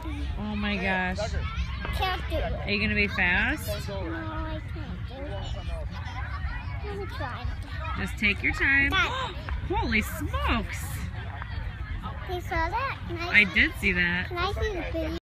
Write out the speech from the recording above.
Oh my gosh. Can't do it. Are you gonna be fast? No, I can't do it. Let me try. Just take your time. Holy smokes! You saw that? I did see that. Can I see the video?